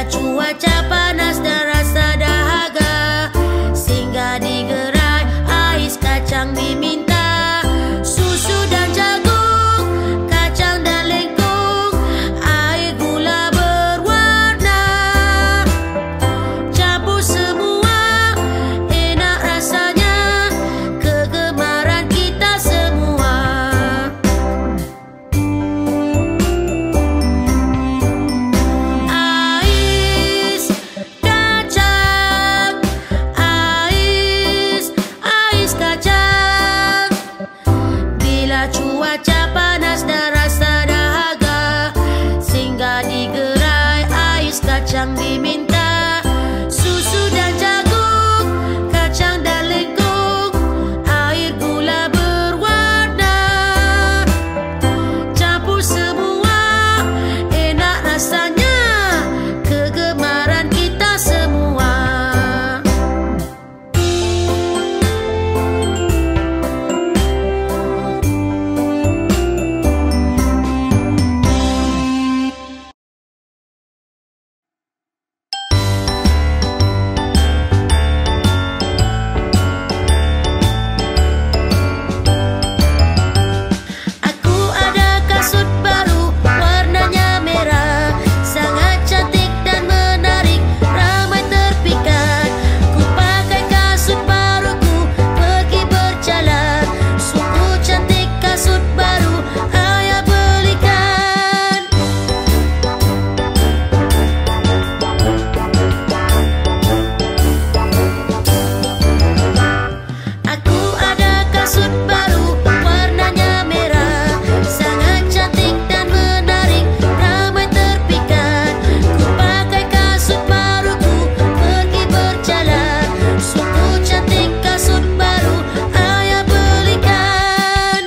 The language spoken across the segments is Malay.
Bila cuaca panas dan rasa dahaga, singgah di gerai ais kacang diminta. Susu dan jagung, kacang dan lengkung, air gula berwarna. Campur semua, enak rasanya, kegemaran kita semua. Ais kacang, ais kacang. Bila cuaca panas dan rasa dahaga, singgah di gerai ais kacang diminta. Susu dan jagung, kacang dan lengkung, air gula berwarna. Campur semua, enak rasanya, kegemaran kita semua. Aku ada kasut baru, warnanya merah, sangat cantik dan menarik, ramai terpikat. Ku pakai kasut baruku, pergi berjalan. Sungguh cantik kasut baru, ayah belikan. Aku ada kasut baru, warnanya merah, sangat cantik dan menarik, ramai terpikat. Ku pakai kasut baruku, pergi berjalan. Sungguh cantik kasut baru, ayah belikan.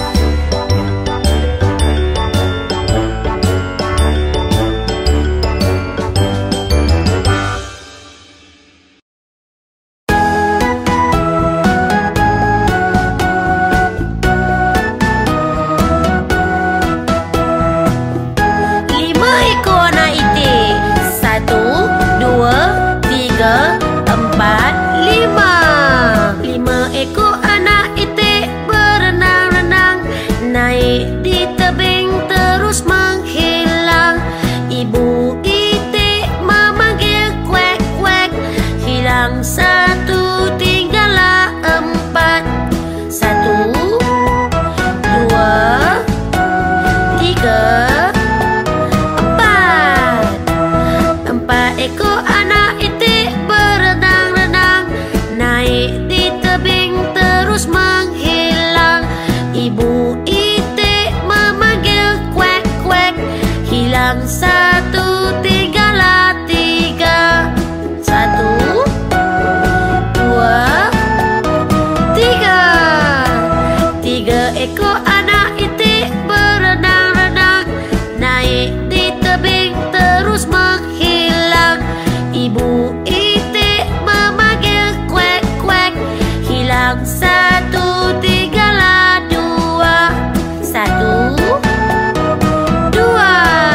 Lima ekor anak itik. 1, 2, 3, 4, 5. 5 ekor anak itik berenang-renang, naik di tebing terus menghilang. Ibu itik memanggil kuek-kuek, hilang 1, tinggallah 4. 1, 2, 3, 4 ekor anak itik berenang-renang, naik di tebing terus menghilang. Ibu itik memanggil kuek-kuek, hilang 1, tinggallah 3. 1, 2, 3. 3 ekor anak itik berenang-renang, naik di tebing terus menghilang. Ibu itik memanggil kuek-kuek, hilang 1, tinggallah 2. 1, 2.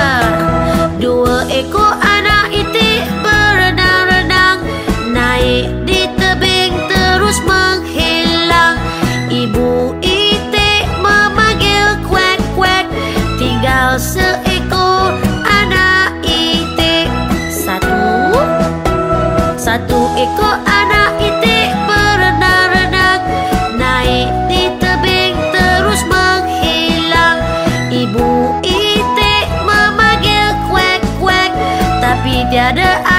2 ekor anak itik berenang-renang, naik di tebing terus menghilang. Ibu itik memanggil kuek-kuek, tinggal seekor anak itik. 1 ekor anak itik berenang-renang, naik di tebing terus menghilang. Ibu itik memanggil kuek-kuek, tapi tiada